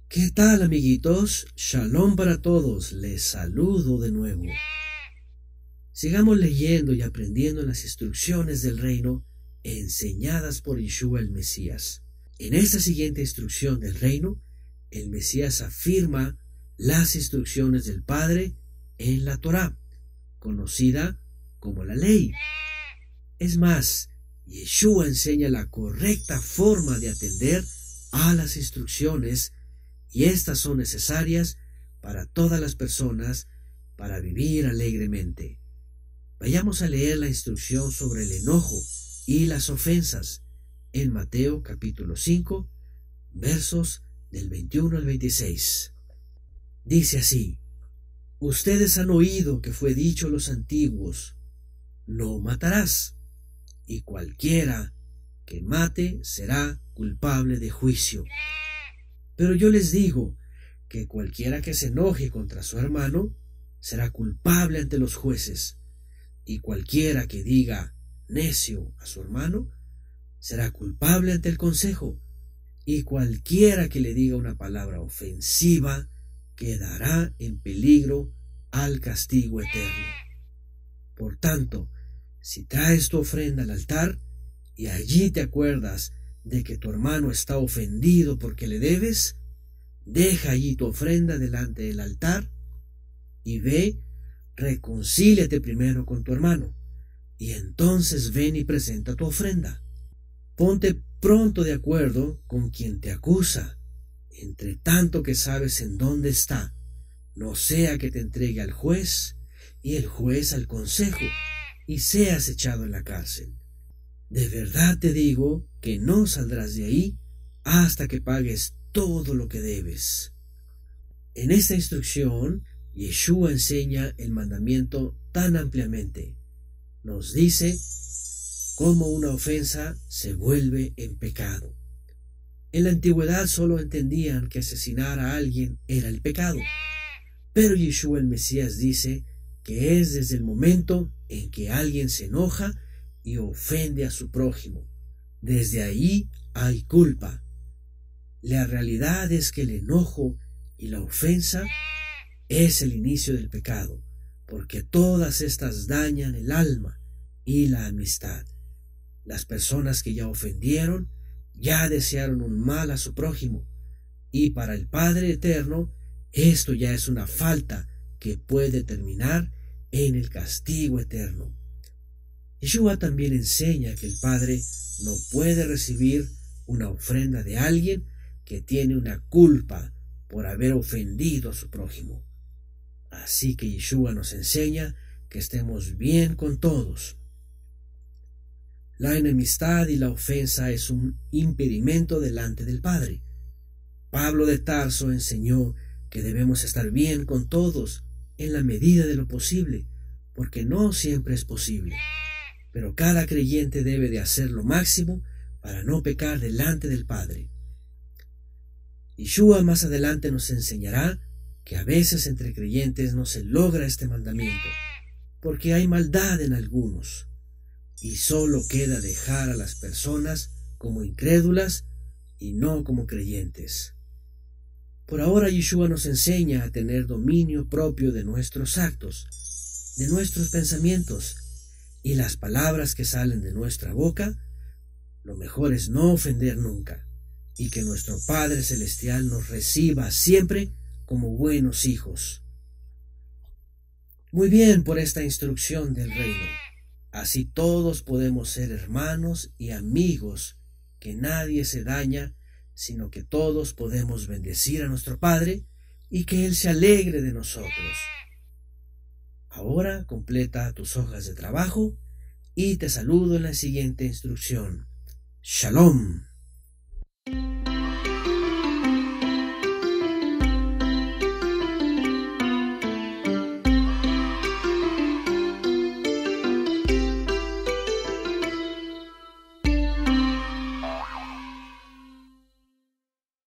¿Qué tal, amiguitos? Shalom para todos. Les saludo de nuevo. Sigamos leyendo y aprendiendo las instrucciones del reino enseñadas por Yeshua el Mesías. En esta siguiente instrucción del reino, el Mesías afirma las instrucciones del Padre en la Torá, conocida como la ley. Es más, Yeshua enseña la correcta forma de atender a las instrucciones, y estas son necesarias para todas las personas para vivir alegremente. Vayamos a leer la instrucción sobre el enojo y las ofensas en Mateo capítulo 5, versos del 21 al 26. Dice así: Ustedes han oído que fue dicho a los antiguos: no matarás, y cualquiera que mate será culpable de juicio. Pero yo les digo que cualquiera que se enoje contra su hermano será culpable ante los jueces, y cualquiera que diga necio a su hermano será culpable ante el consejo, y cualquiera que le diga una palabra ofensiva quedará en peligro al castigo eterno. Por tanto, si traes tu ofrenda al altar y allí te acuerdas de que tu hermano está ofendido porque le debes, deja allí tu ofrenda delante del altar y ve, reconcíliate primero con tu hermano, y entonces ven y presenta tu ofrenda. Ponte pronto de acuerdo con quien te acusa, entre tanto que sabes en dónde está, no sea que te entregue al juez y el juez al consejo, y seas echado en la cárcel. De verdad te digo que no saldrás de ahí hasta que pagues todo lo que debes. En esta instrucción, Yeshua enseña el mandamiento tan ampliamente. Nos dice cómo una ofensa se vuelve en pecado. En la antigüedad solo entendían que asesinar a alguien era el pecado, pero Yeshua el Mesías dice que es desde el momento en que alguien se enoja y ofende a su prójimo. Desde ahí hay culpa. La realidad es que el enojo y la ofensa es el inicio del pecado, porque todas estas dañan el alma y la amistad. Las personas que ya ofendieron ya desearon un mal a su prójimo, y para el Padre Eterno esto ya es una falta que puede terminar en el castigo eterno. Yeshua también enseña que el Padre no puede recibir una ofrenda de alguien que tiene una culpa por haber ofendido a su prójimo. Así que Yeshua nos enseña que estemos bien con todos. La enemistad y la ofensa es un impedimento delante del Padre. Pablo de Tarso enseñó que debemos estar bien con todos en la medida de lo posible, porque no siempre es posible. Pero cada creyente debe de hacer lo máximo para no pecar delante del Padre. Yeshua más adelante nos enseñará que a veces entre creyentes no se logra este mandamiento, porque hay maldad en algunos, y solo queda dejar a las personas como incrédulas y no como creyentes. Por ahora Yeshua nos enseña a tener dominio propio de nuestros actos, de nuestros pensamientos, y las palabras que salen de nuestra boca. Lo mejor es no ofender nunca, y que nuestro Padre Celestial nos reciba siempre como buenos hijos. Muy bien por esta instrucción del reino. Así todos podemos ser hermanos y amigos, que nadie se daña, sino que todos podemos bendecir a nuestro Padre y que Él se alegre de nosotros. Ahora completa tus hojas de trabajo y te saludo en la siguiente instrucción. Shalom.